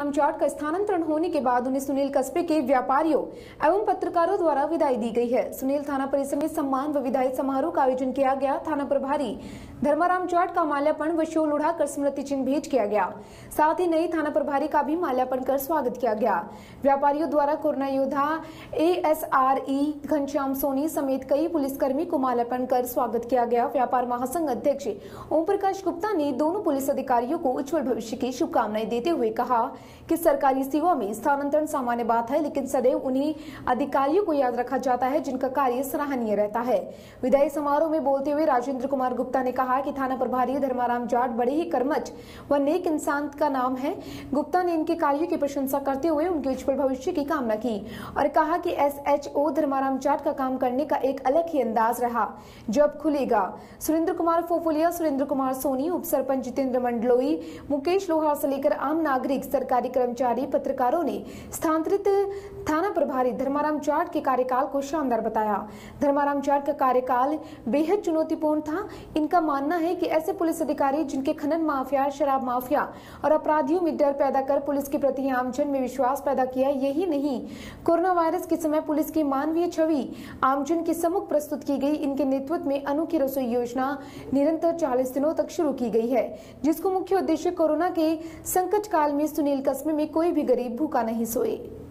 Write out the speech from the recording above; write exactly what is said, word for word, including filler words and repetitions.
चाट का स्थानांतरण होने के बाद उन्हें सुनील कस्बे के व्यापारियों एवं पत्रकारों द्वारा विदाई दी गई है। सुनील थाना परिसर में सम्मान व विदाई समारोह का आयोजन किया गया। थाना प्रभारी धर्माराम चाट का माल्यार्पण व शॉल उड़ाकर स्मृति चिन्ह भेंट किया गया। साथ ही नई थाना प्रभारी का भी माल्यार्पण कर स्वागत किया गया। व्यापारियों द्वारा कोरोना योद्धा एएसआरई घनश्याम सोनी समेत कई पुलिसकर्मी को माल्यार्पण कर स्वागत किया गया। व्यापार महासंघ अध्यक्ष ओम प्रकाश गुप्ता ने दोनों पुलिस अधिकारियों को उज्जवल भविष्य की शुभकामनाएं देते हुए कहा कि सरकारी सेवा में स्थानांतरण सामान्य बात है, लेकिन सदैव उन्हीं अधिकारियों को याद रखा जाता है जिनका कार्य सराहनीय रहता है। विदाई समारोह में बोलते हुए राजेंद्र कुमार गुप्ता ने कहा कि थाना प्रभारी धर्माराम जाट बड़े ही कर्मठ व नेक इंसान का नाम है। गुप्ता ने इनके कार्यों की प्रशंसा करते हुए उनके उज्जवल भविष्य की कामना की और कहा कि एसएचओ धर्माराम जाट का काम करने का एक अलग ही अंदाज रहा। जब खुलेगा सुरेंद्र कुमार फोफुलिया, सुरेंद्र कुमार सोनी, उप सरपंच जितेंद्र मंडलोई, मुकेश लोहार से लेकर आम नागरिक, सरकारी कर्मचारी, पत्रकारों ने स्थानांतरित थाना प्रभारी धर्माराम जाट के कार्यकाल को शानदार बताया। धर्माराम जाट का कार्यकाल बेहद चुनौतीपूर्ण था। इनका मानना है कि ऐसे पुलिस अधिकारी जिनके खनन माफिया, शराब माफिया और अपराधियों में डर पैदा कर पुलिस के प्रति आमजन में विश्वास पैदा किया। यही नहीं, कोरोना वायरस के समय पुलिस की मानवीय छवि आमजन के सम्मुख प्रस्तुत की गई। इनके नेतृत्व में अनोखी रसोई योजना निरंतर चालीस दिनों तक शुरू की गई है, जिसको मुख्य उद्देश्य कोरोना के संकट काल में सुनील कस्बे में कोई भी गरीब भूखा नहीं सोए।